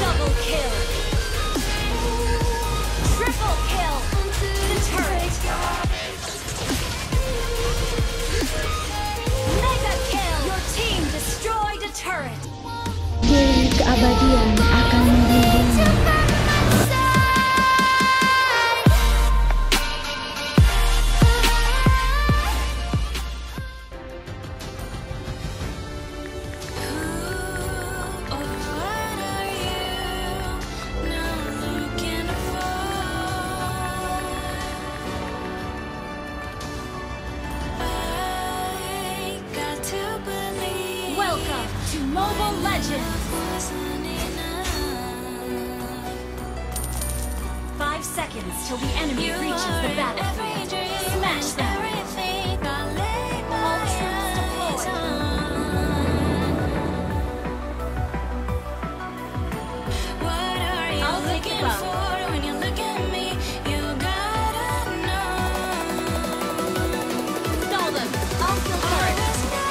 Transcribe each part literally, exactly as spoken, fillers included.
Double kill. Triple kill. The turret. Mega kill. Your team destroyed a turret. Dewi keabadian akan membimbingmu. Welcome to Mobile Legends! Five seconds till the enemy reaches the battlefield. Smash them! All troops deployed. I'll take the bow. Stall them! I'll kill turret.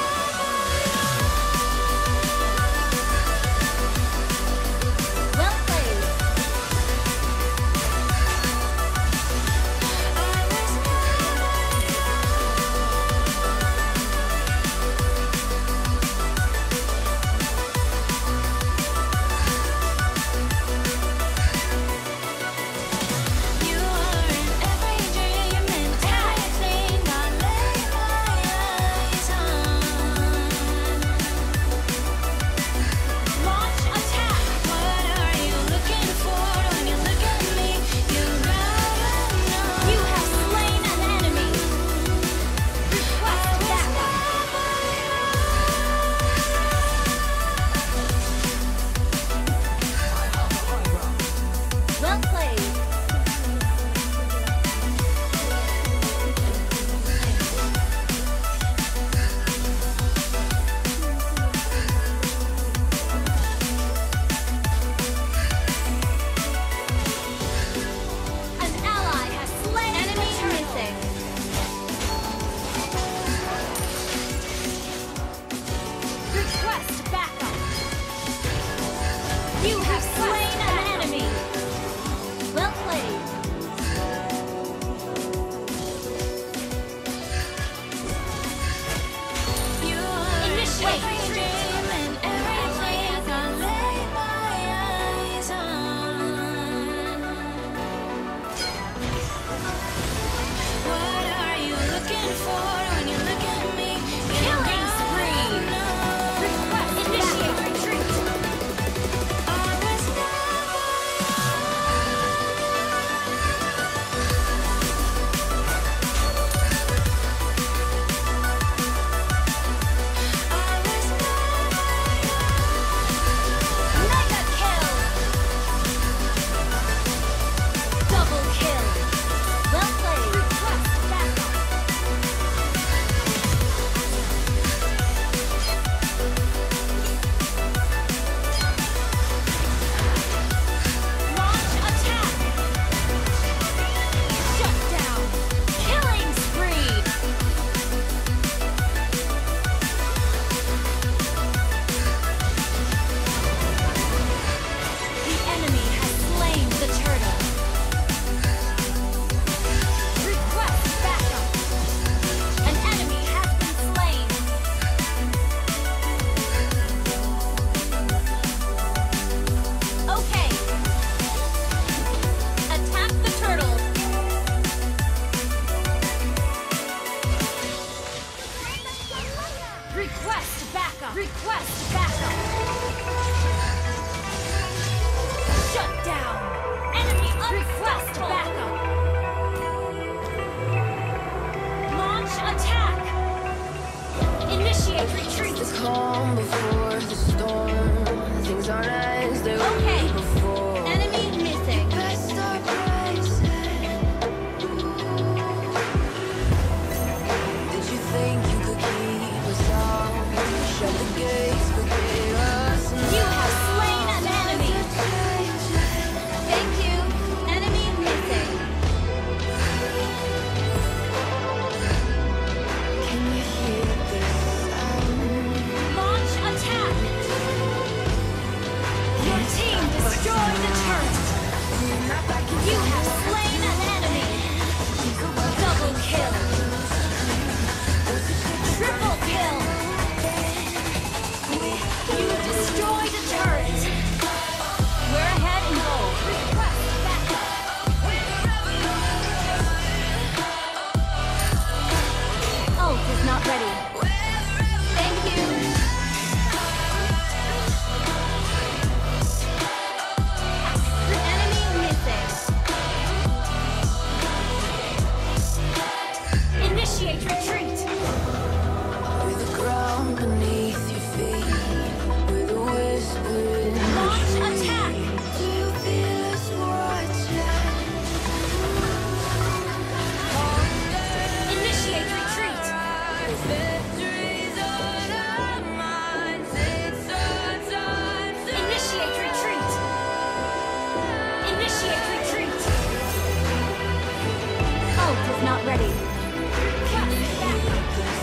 Request backup! Request backup! Shut down! Enemy request backup! Launch attack! Initiate retreat! The calm before the storm. Things aren't as they Okay. were before. Enemy missing. Best start rising. Did you think you could keep us out? Shut the gates, forgive us now. You have slain an enemy! Thank you! Enemy missing. Can you hear this sound? Launch attack! Your team turret. You have slain an enemy. Double kill. Triple kill. You destroyed a turret. We're ahead in gold. Request backup. Ult is not ready. Thank you. Enemy missing. Initiate retreat. With the ground beneath your feet, with a whisper in your Launch attack. Do you feel us watching? Initiate retreat. Victory's on our minds, it's our time to Initiate retreat. Initiate retreat. Ult is not ready. Request backup.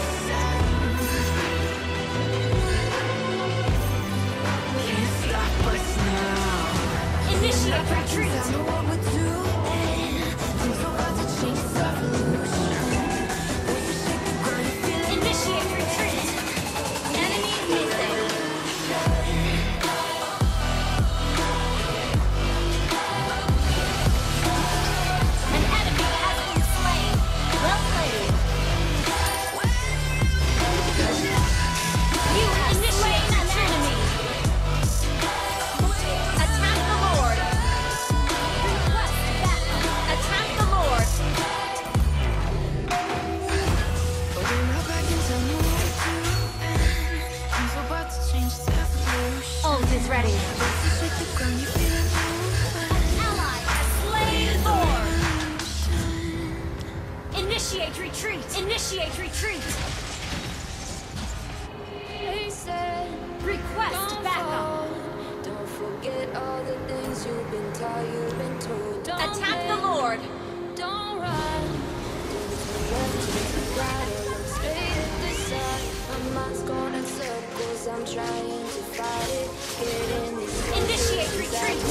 Can't stop us now. Initiate retreat. Tell me what we're doing. Things are about to change, it's revolution. When you shake the ground, you feel it. Initiate retreat. Enemy missing. An enemy has been slain. Well played. You have slain an enemy. Attack the Lord. Request backup. Attack the Lord. Going up back and tell me what we're doing. Things are about to change, it's revolution. Ult is ready. Just to shake the ground, you feel it moving. An ally has slain Thor. Initiate retreat. Initiate retreat. They said, Request don't backup. fall. Don't forget all the things you've been taught, you've been told. Don't Attack the bend, Lord. don't run. Don't turn left, turn to right, or look straight at the sun. My mind's going in circles, I'm trying to fight it. Get in these Initiate retreat.